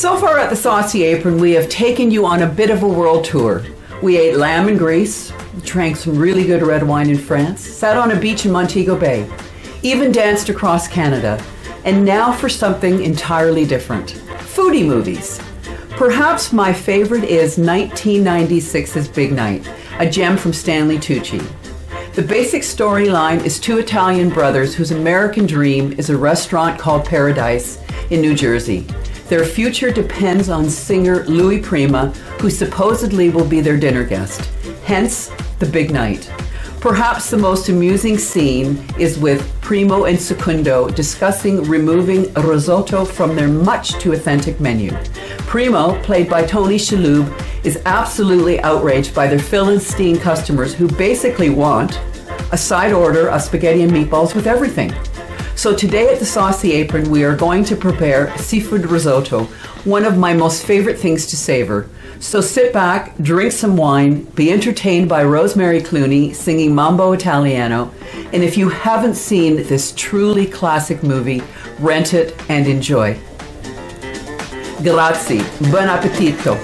So far at the Saucy Apron, we have taken you on a bit of a world tour. We ate lamb in Greece, drank some really good red wine in France, sat on a beach in Montego Bay, even danced across Canada. And now for something entirely different. Foodie movies. Perhaps my favorite is 1996's Big Night, a gem from Stanley Tucci. The basic storyline is two Italian brothers whose American dream is a restaurant called Paradise in New Jersey. Their future depends on singer Louis Prima, who supposedly will be their dinner guest. Hence, the Big Night. Perhaps the most amusing scene is with Primo and Second discussing removing risotto from their much too authentic menu. Primo, played by Tony Shalhoub, is absolutely outraged by their Philistine customers who basically want a side order of spaghetti and meatballs with everything. So today at the Saucy Apron, we are going to prepare seafood risotto, one of my most favorite things to savor. So sit back, drink some wine, be entertained by Rosemary Clooney singing Mambo Italiano, and if you haven't seen this truly classic movie, rent it and enjoy. Grazie. Buon appetito.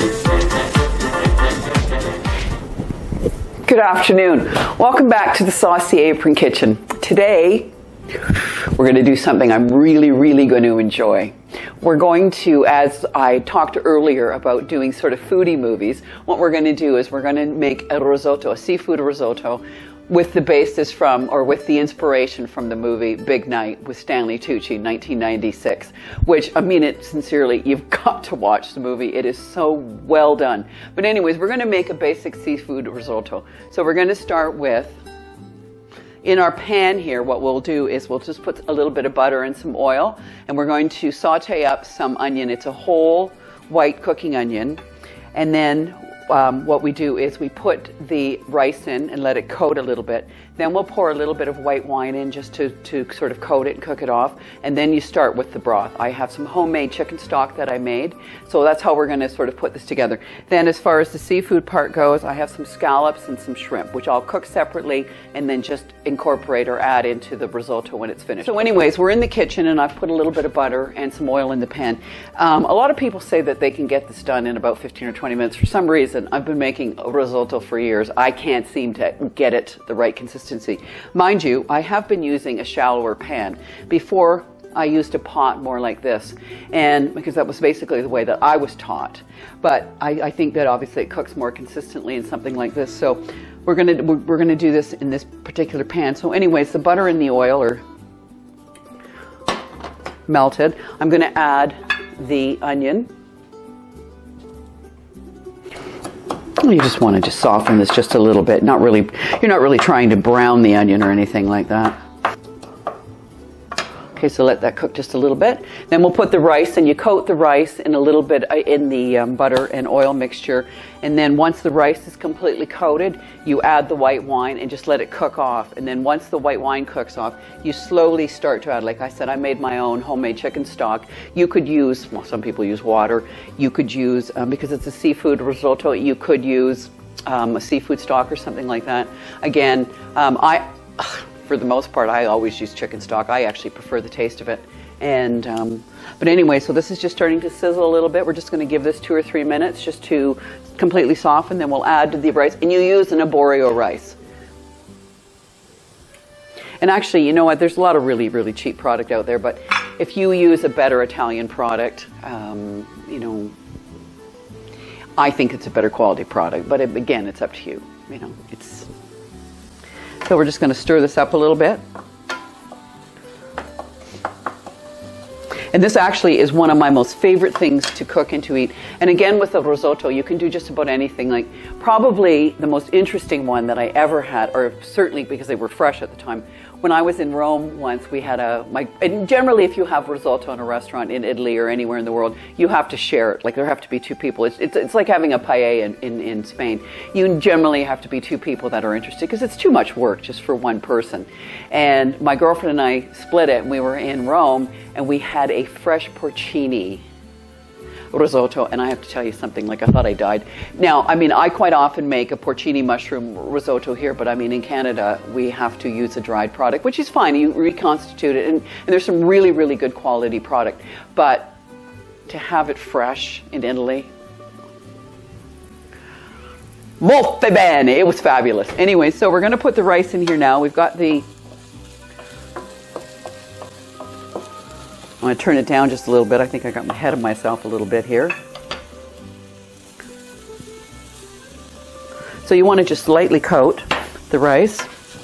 Good afternoon. Welcome back to the Saucy Apron Kitchen. Today, we're going to do something I'm really going to enjoy. We're going to, as I talked earlier about doing sort of foodie movies, what we're going to do is we're going to make a risotto, a seafood risotto, with the basis from, or with the inspiration from the movie Big Night with Stanley Tucci, 1996, which, I mean it sincerely, you've got to watch the movie. It is so well done. But anyways, we're going to make a basic seafood risotto. So we're going to start with, in our pan here, what we'll do is we'll just put a little bit of butter and some oil, and we're going to saute up some onion. It's a whole white cooking onion. And then what we do is we put the rice in and let it coat a little bit. Then we'll pour a little bit of white wine in just to sort of coat it and cook it off. And then you start with the broth. I have some homemade chicken stock that I made. So that's how we're going to sort of put this together. Then as far as the seafood part goes, I have some scallops and some shrimp, which I'll cook separately and then just incorporate or add into the risotto when it's finished. So anyways, we're in the kitchen and I've put a little bit of butter and some oil in the pan. A lot of people say that they can get this done in about 15 or 20 minutes. For some reason, I've been making a risotto for years. I can't seem to get it the right consistency. Mind you, I have been using a shallower pan. Before, I used a pot more like this, and because that was basically the way that I was taught. But I think that obviously it cooks more consistently in something like this. So we're gonna do this in this particular pan. So anyways, the butter and the oil are melted. I'm gonna add the onion. You just want to just soften this just a little bit. Not really, you're not really trying to brown the onion or anything like that. Okay, so let that cook just a little bit. Then we'll put the rice, and you coat the rice in a little bit in the butter and oil mixture. And then once the rice is completely coated, you add the white wine and just let it cook off. And then once the white wine cooks off, you slowly start to add, like I said, I made my own homemade chicken stock. You could use, well, some people use water. You could use, because it's a seafood risotto, you could use a seafood stock or something like that. Again, for the most part, I always use chicken stock. I actually prefer the taste of it. And but anyway, so this is just starting to sizzle a little bit. We're just going to give this 2 or 3 minutes just to completely soften. Then we'll add the rice, and you use an arborio rice. And actually, you know what? There's a lot of really cheap product out there, but if you use a better Italian product, you know, I think it's a better quality product. But again, it's up to you. You know, it's. So we're just going to stir this up a little bit. And this actually is one of my most favorite things to cook and to eat. And again, with a risotto, you can do just about anything. Like probably the most interesting one that I ever had, or certainly because they were fresh at the time, when I was in Rome once, we had and generally if you have risotto in a restaurant in Italy or anywhere in the world, you have to share it. Like there have to be 2 people. It's like having a paella in Spain. You generally have to be 2 people that are interested because it's too much work just for one person. And my girlfriend and I split it, and we were in Rome, and we had a fresh porcini risotto, and I have to tell you something, like I thought I died. Now, I mean, I quite often make a porcini mushroom risotto here, but I mean, in Canada, we have to use a dried product, which is fine. You reconstitute it, and there's some really good quality product. But to have it fresh in Italy. Molto bene. It was fabulous. Anyway, so we're going to put the rice in here now. We've got the... I'm going to turn it down just a little bit. I think I got ahead of myself a little bit here. So you want to just lightly coat the rice.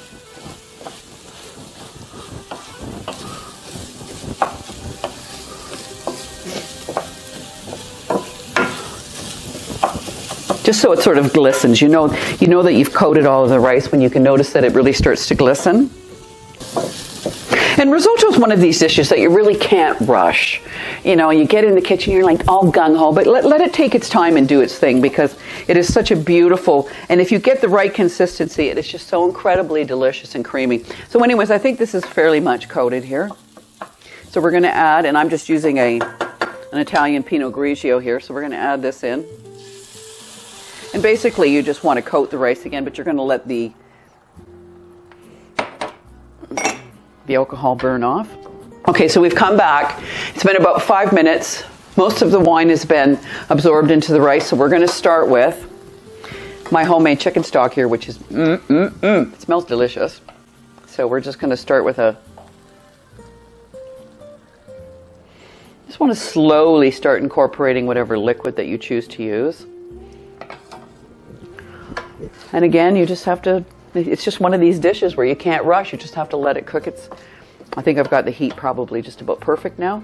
Just so it sort of glistens. You know that you've coated all of the rice when you can notice that it really starts to glisten. And risotto is one of these dishes that you really can't rush. You know, you get in the kitchen, you're like all gung-ho, but let it take its time and do its thing, because it is such a beautiful, and if you get the right consistency, it is just so incredibly delicious and creamy. So anyways, I think this is fairly much coated here. So we're going to add, and I'm just using an Italian Pinot Grigio here, so we're going to add this in. And basically you just want to coat the rice again, but you're going to let the alcohol burn off. Okay, so we've come back. It's been about 5 minutes. Most of the wine has been absorbed into the rice, so we're going to start with my homemade chicken stock here, which is, it smells delicious. So we're just going to start with just want to slowly start incorporating whatever liquid that you choose to use. And again, you just have to, it's just one of these dishes where you can't rush. You just have to let it cook. I think I've got the heat probably just about perfect now.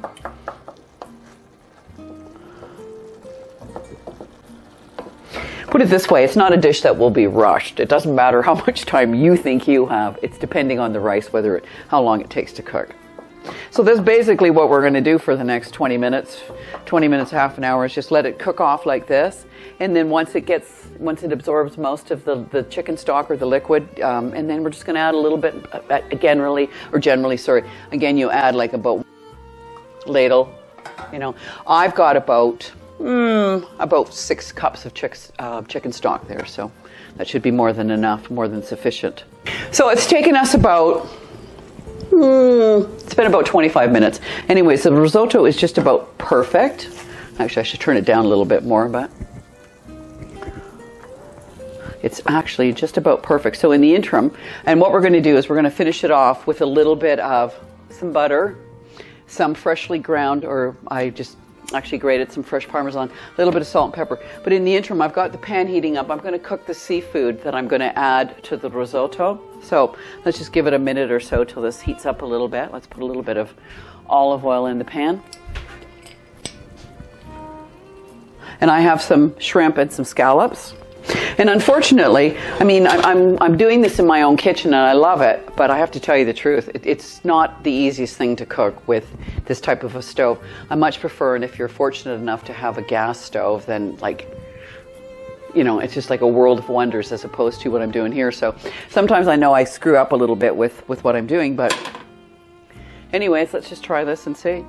Put it this way, it's not a dish that will be rushed. It doesn't matter how much time you think you have. It's depending on the rice, how long it takes to cook. So that's basically what we're going to do for the next 20 minutes, half an hour, is just let it cook off like this. And then once it absorbs most of the chicken stock or the liquid, and then we're just going to add a little bit, generally, you add like about ladle, you know. I've got about 6 cups of chicken stock there, so that should be more than enough, more than sufficient. So it's taken us about, it's been about 25 minutes. Anyways, the risotto is just about perfect. Actually, I should turn it down a little bit more, but it's actually just about perfect. So in the interim, and what we're going to do is we're going to finish it off with a little bit of some butter, some freshly ground, or I just actually grated some fresh Parmesan, a little bit of salt and pepper. But in the interim, I've got the pan heating up. I'm going to cook the seafood that I'm going to add to the risotto. So let's just give it a minute or so till this heats up a little bit. Let's put a little bit of olive oil in the pan. And I have some shrimp and some scallops. And unfortunately, I mean, I'm doing this in my own kitchen and I love it, but I have to tell you the truth, it's not the easiest thing to cook with this type of a stove. I much prefer, and if you're fortunate enough to have a gas stove, then like, you know, it's just like a world of wonders as opposed to what I'm doing here. So sometimes I know I screw up a little bit with what I'm doing, but anyways, let's just try this and see.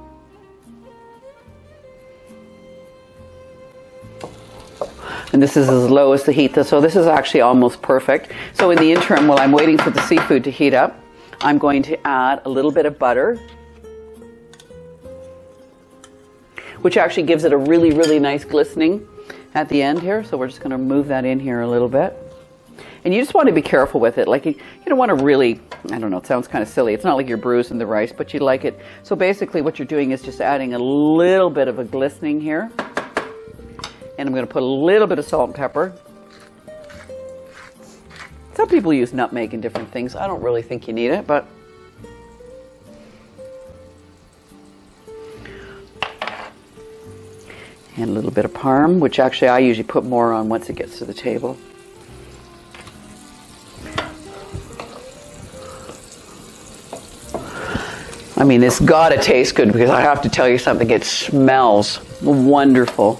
And this is as low as the heat, so this is actually almost perfect. So in the interim, while I'm waiting for the seafood to heat up, I'm going to add a little bit of butter, which actually gives it a really, really nice glistening at the end here. So we're just going to move that in here a little bit. And you just want to be careful with it. Like you don't want to really, I don't know, it sounds kind of silly. It's not like you're bruising the rice, but you like it. So basically what you're doing is just adding a little bit of a glistening here. And I'm going to put a little bit of salt and pepper. Some people use nutmeg in different things. I don't really think you need it, but and a little bit of parm, which actually I usually put more on once it gets to the table. I mean, it's got to taste good, because I have to tell you something, it smells wonderful.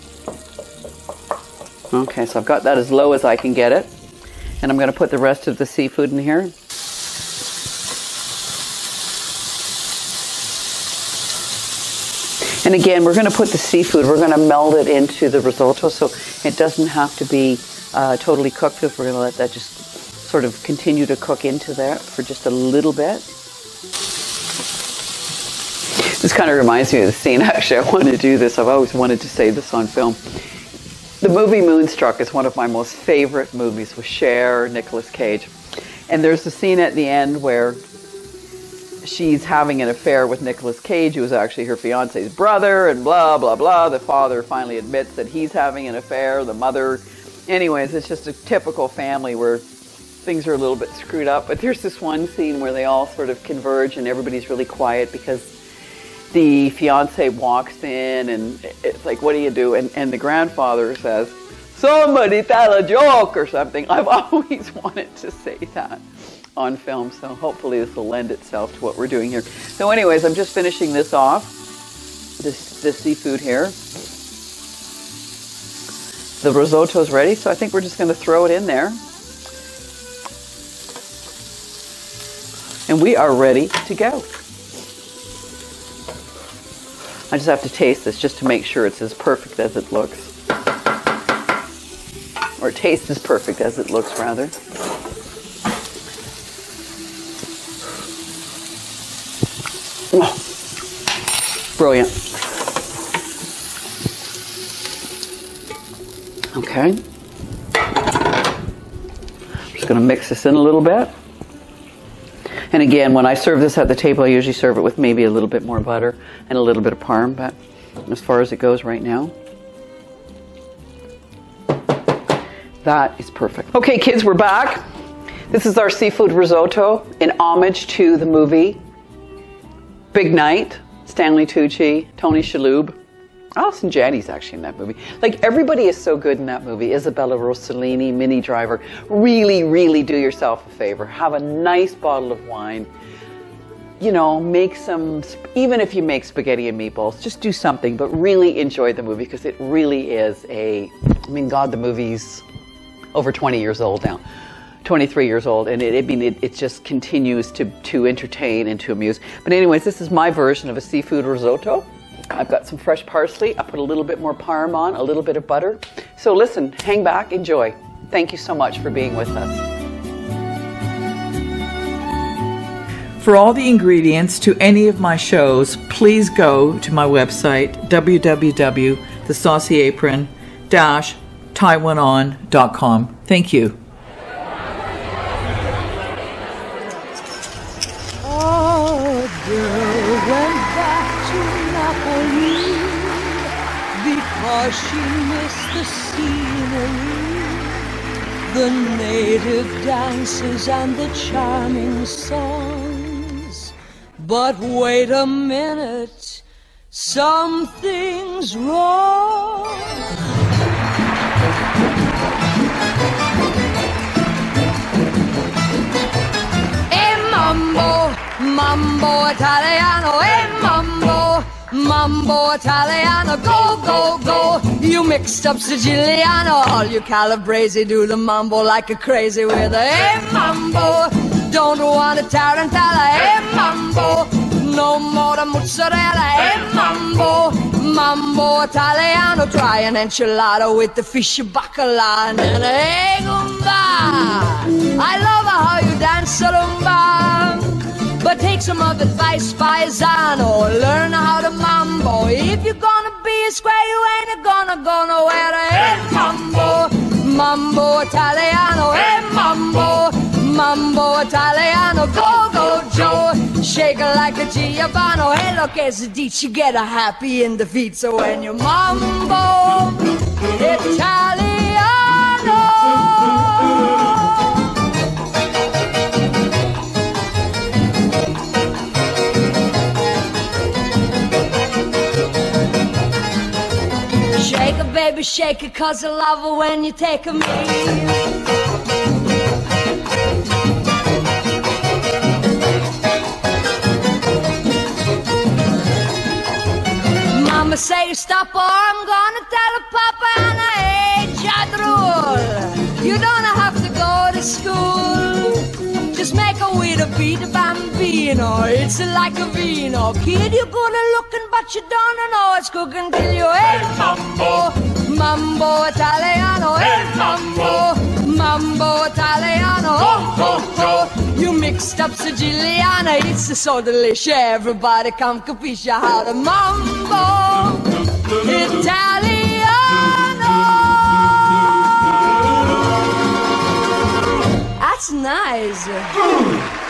Okay, so I've got that as low as I can get it. And I'm going to put the rest of the seafood in here. And again, we're going to put the seafood, we're going to meld it into the risotto, so it doesn't have to be totally cooked. We're going to let that just sort of continue to cook into there for just a little bit. This kind of reminds me of the scene. Actually, I want to do this. I've always wanted to say this on film. The movie Moonstruck is one of my most favorite movies with Cher, Nicolas Cage. And there's the scene at the end where she's having an affair with Nicolas Cage, who was actually her fiance's brother, and blah, blah, blah. The father finally admits that he's having an affair, the mother. Anyways, it's just a typical family where things are a little bit screwed up. But there's this one scene where they all sort of converge and everybody's really quiet because the fiance walks in and it's like, what do you do? And the grandfather says, somebody tell a joke or something. I've always wanted to say that on film, so hopefully this will lend itself to what we're doing here. So anyways, I'm just finishing this off, this seafood here. The risotto is ready, so I think we're just going to throw it in there. And we are ready to go. I just have to taste this just to make sure it's as perfect as it looks. Or it tastes as perfect as it looks, rather. Oh, brilliant. Okay. I'm just going to mix this in a little bit. And again, when I serve this at the table, I usually serve it with maybe a little bit more butter and a little bit of parm, but as far as it goes right now, that is perfect. Okay, kids, we're back. This is our seafood risotto in homage to the movie Big Night, Stanley Tucci, Tony Shalhoub. Allison Janney's actually in that movie. Like, everybody is so good in that movie. Isabella Rossellini, Minnie Driver. Really, really do yourself a favor. Have a nice bottle of wine. You know, make some, even if you make spaghetti and meatballs, just do something, but really enjoy the movie because it really is I mean, God, the movie's over 20 years old now. 23 years old, and it just continues to entertain and to amuse. But anyways, this is my version of a seafood risotto. I've got some fresh parsley. I put a little bit more parm on, a little bit of butter. So listen, hang back, enjoy. Thank you so much for being with us. For all the ingredients to any of my shows, please go to my website, www.thesaucyapron-taiwanon.com. Thank you. She missed the scenery, the native dances and the charming songs. But wait a minute, something's wrong. Hey mambo, mambo Italiano, hey mambo, mambo Italiano, go, go, go. You mixed up Siciliano, all you Calabrese do the mambo like a crazy with a hey mambo. Don't want a tarantella, hey mambo. No more the mozzarella, hey mambo. Mambo Italiano, try an enchilada with the fish bacala and then hey gumba. I love how you dance rumba. But take some of advice, paisano. Learn how to mambo. If you're gonna be a square, you ain't gonna go nowhere. Hey, mambo, mambo Italiano. Hey, mambo, mambo Italiano. Go, go, Joe. Shake it like a Giovanni. Hey, look, as a ditch, you get a happy in the feet. So when you mambo Italiano. Shake it, baby, shake it, 'cause I love it when you take a me. Mama say stop or I'm gonna tell her Papa and I ain't jadrul. You don't have to go to school. Just make a with a beat a bambino. It's like a vino. Kid, you're good at looking, but you don't know it's cooking till you hey mambo, mambo Italiano, hey mambo, mambo Italiano. Oh, oh, oh. You mixed up Siciliana. It's so delicious. Everybody come capisce how to mambo Italiano. That's nice.